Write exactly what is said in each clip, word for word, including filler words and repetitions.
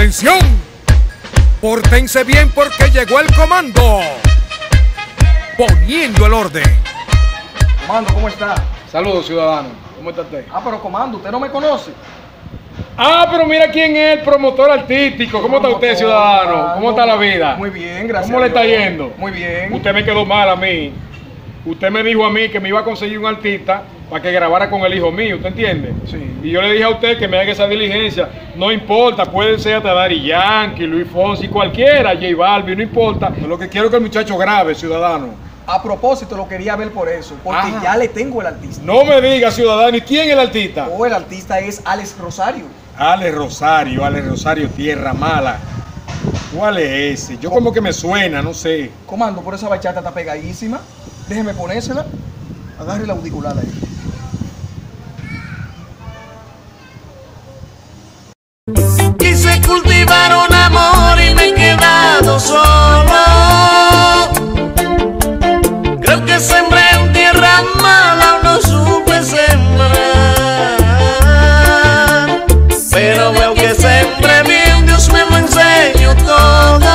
¡Atención! Pórtense bien porque llegó el comando. Poniendo el orden. Comando, ¿cómo está? Saludos, ciudadano. ¿Cómo está usted? Ah, pero comando, ¿usted no me conoce? Ah, pero mira quién es el promotor artístico. ¿Cómo está usted, ciudadano? ¿Cómo está la vida? Muy bien, gracias. ¿Cómo le está yendo? Muy bien. Usted me quedó mal a mí. Usted me dijo a mí que me iba a conseguir un artista para que grabara con el hijo mío, ¿usted entiende? Sí. Y yo le dije a usted que me haga esa diligencia. No importa, puede ser hasta Daddy Yankee, Luis Fonsi, cualquiera, J Balvin, no importa. Lo que quiero es que el muchacho grabe, ciudadano. A propósito, lo quería ver por eso, porque Ajá. ya le tengo el artista. No me diga, ciudadano, ¿y quién es el artista? Oh, el artista es Alex Rosario. Ale Rosario, Ale Rosario, Tierra Mala. ¿Cuál es ese? Yo como que me suena, no sé. Comando, por esa bachata está pegadísima. Déjeme ponérsela. Agarre la auricular ahí. Quise cultivar un amor y me he quedado solo. Creo que sembré en tierra mala o no supe sembrar. Pero veo que sembré bien, Dios me lo enseñó todo.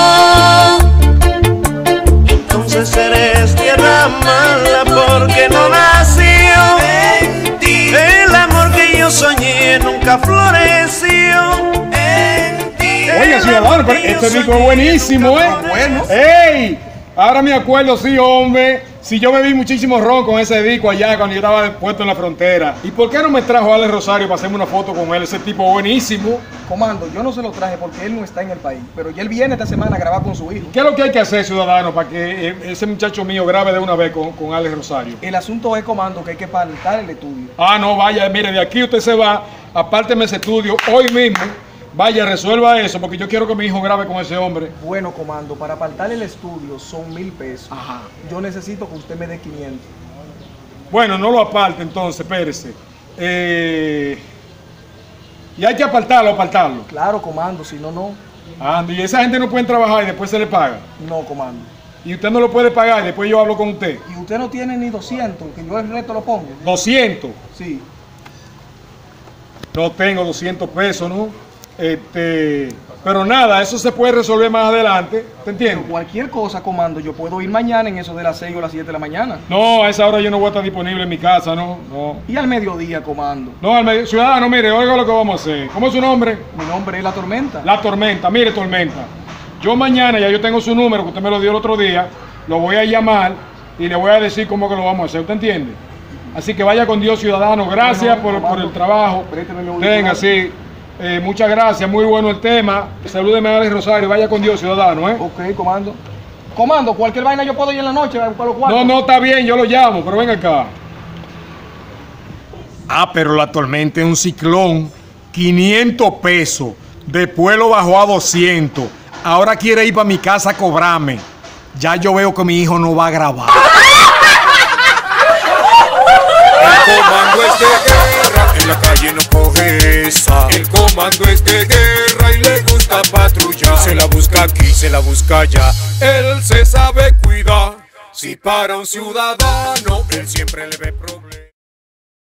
Entonces eres tierra mala porque no nació en ti. El amor que yo soñé nunca floreció en ti. Oiga, ciudadano, pero este disco es buenísimo, ¿eh? Bueno. ¡Ey! Ahora me acuerdo, sí, hombre. Si yo bebí muchísimo ron con ese disco allá cuando yo estaba puesto en la frontera. ¿Y por qué no me trajo a Ale Rosario para hacerme una foto con él? Ese tipo buenísimo. Comando, yo no se lo traje porque él no está en el país, pero ya él viene esta semana a grabar con su hijo. ¿Qué es lo que hay que hacer, ciudadano, para que eh, ese muchacho mío grabe de una vez con, con Ale Rosario? El asunto es, comando, que hay que apartar el estudio. Ah, no, vaya, mire, de aquí usted se va, apárteme ese estudio hoy mismo. Vaya, resuelva eso, porque yo quiero que mi hijo grabe con ese hombre. Bueno, comando, para apartar el estudio son mil pesos. Ajá. Yo necesito que usted me dé quinientos. Bueno, no lo aparte entonces, espérese. Eh, y hay que apartarlo, apartarlo. Claro, comando, si no, no. Andy, y esa gente no puede trabajar y después se le paga. No, comando. Y usted no lo puede pagar y después yo hablo con usted. Y usted no tiene ni doscientos, que yo el resto lo pongo. doscientos. Sí. No tengo doscientos pesos, ¿no? Este, pero nada, eso se puede resolver más adelante, ¿te Pero entiendes? cualquier cosa, comando, yo puedo ir mañana en eso de las seis o las siete de la mañana. No, a esa hora yo no voy a estar disponible en mi casa, no, no. Y al mediodía, comando. No, al medio- ciudadano, mire, oiga lo que vamos a hacer. ¿Cómo es su nombre? Mi nombre es La Tormenta. La Tormenta, mire, Tormenta. Yo mañana, ya yo tengo su número, que usted me lo dio el otro día, lo voy a llamar y le voy a decir cómo que lo vamos a hacer, ¿usted entiende? Así que vaya con Dios, ciudadano, gracias Bueno, por, por el comando, trabajo. présteme mi Tenga, auricular. sí. Eh, muchas gracias, muy bueno el tema. Salúdeme a Alex Rosario, vaya con Dios, ciudadano, ¿eh? Ok, comando. Comando, cualquier vaina yo puedo ir en la noche a buscar los cuartos. No, no, está bien, yo lo llamo, pero venga acá. Ah, pero la tormenta es un ciclón. quinientos pesos. Después lo bajó a doscientos. Ahora quiere ir para mi casa a cobrarme. Ya yo veo que mi hijo no va a grabar. El comando es de guerra, en la calle no coge esa. El comando es de guerra y le gusta patrullar. Se la busca aquí, se la busca allá. Él se sabe cuidar. Si para un ciudadano, él siempre le ve problemas.